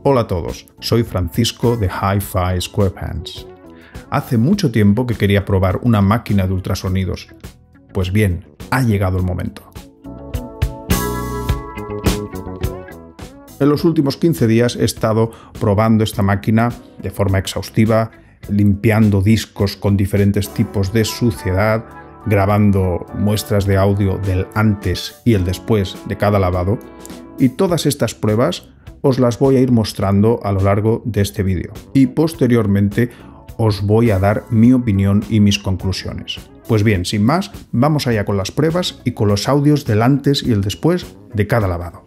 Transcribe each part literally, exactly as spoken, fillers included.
Hola a todos, soy Francisco de Hi-Fi Squarepants. Hace mucho tiempo que quería probar una máquina de ultrasonidos. Pues bien, ha llegado el momento. En los últimos quince días he estado probando esta máquina de forma exhaustiva, limpiando discos con diferentes tipos de suciedad, grabando muestras de audio del antes y el después de cada lavado, y todas estas pruebas os las voy a ir mostrando a lo largo de este vídeo y posteriormente os voy a dar mi opinión y mis conclusiones. Pues bien, sin más, vamos allá con las pruebas y con los audios del antes y el después de cada lavado.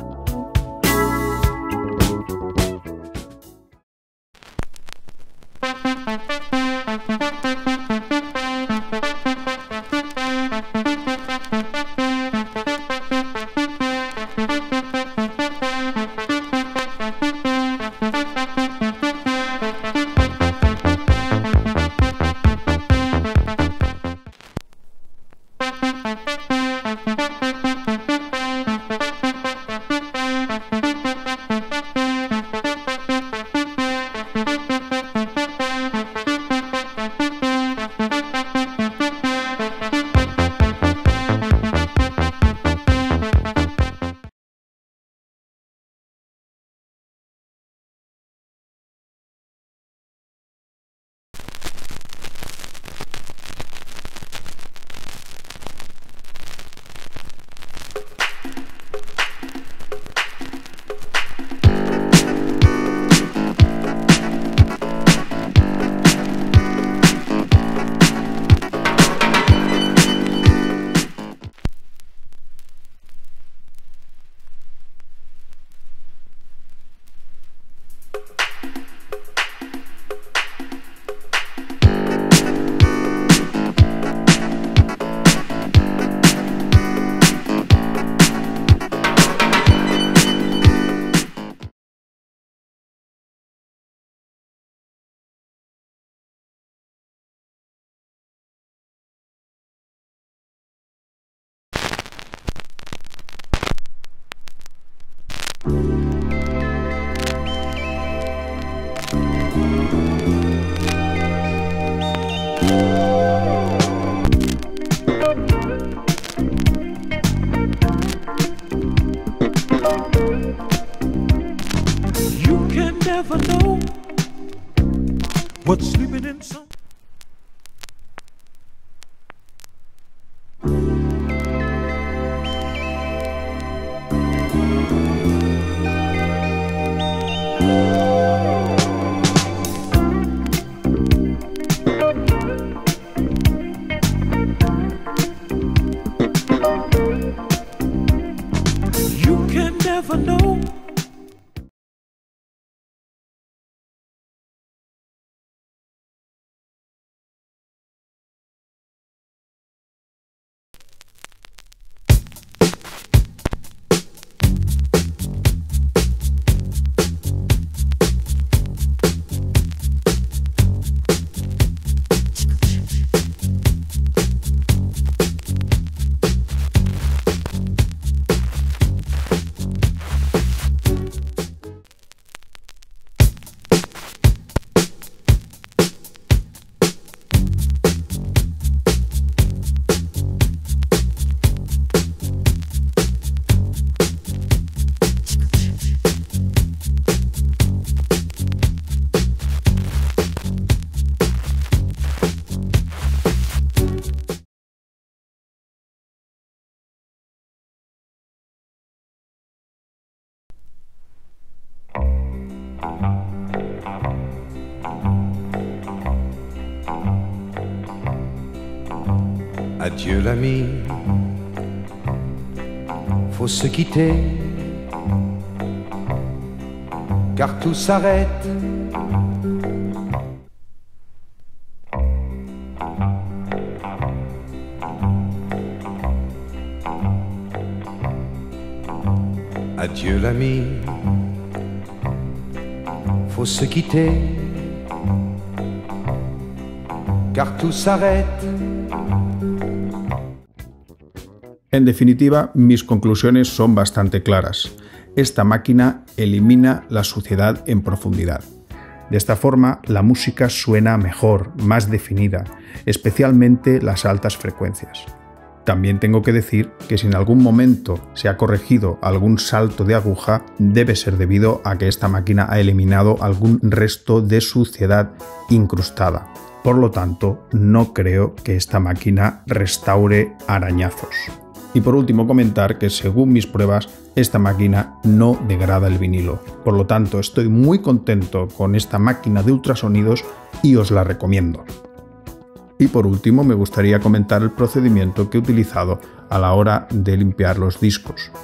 You can never know what's sleeping in some. You can never know. Adieu l'ami, faut se quitter, car tout s'arrête. Adieu l'ami, faut se quitter, car tout s'arrête. En definitiva, mis conclusiones son bastante claras. esta máquina elimina la suciedad en profundidad. De esta forma, la música suena mejor, más definida, especialmente las altas frecuencias. También tengo que decir que si en algún momento se ha corregido algún salto de aguja, debe ser debido a que esta máquina ha eliminado algún resto de suciedad incrustada. Por lo tanto, no creo que esta máquina restaure arañazos. Y por último comentar que según mis pruebas, esta máquina no degrada el vinilo. Por lo tanto, estoy muy contento con esta máquina de ultrasonidos y os la recomiendo. Y por último, me gustaría comentar el procedimiento que he utilizado a la hora de limpiar los discos.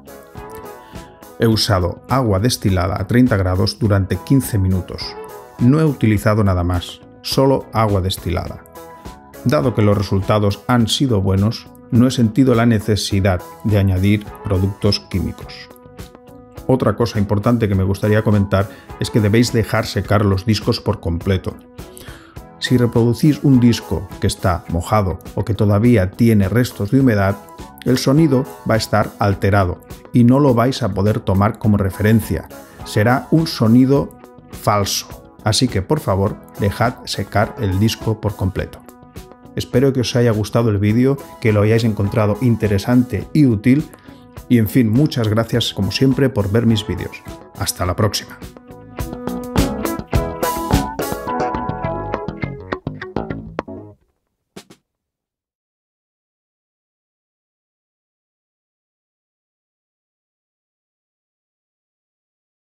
He usado agua destilada a treinta grados durante quince minutos. No he utilizado nada más, solo agua destilada. Dado que los resultados han sido buenos, no he sentido la necesidad de añadir productos químicos. Otra cosa importante que me gustaría comentar es que debéis dejar secar los discos por completo. Si reproducís un disco que está mojado o que todavía tiene restos de humedad, el sonido va a estar alterado y no lo vais a poder tomar como referencia. Será un sonido falso. Así que por favor, dejad secar el disco por completo. Espero que os haya gustado el vídeo, que lo hayáis encontrado interesante y útil. Y en fin, muchas gracias como siempre por ver mis vídeos. Hasta la próxima.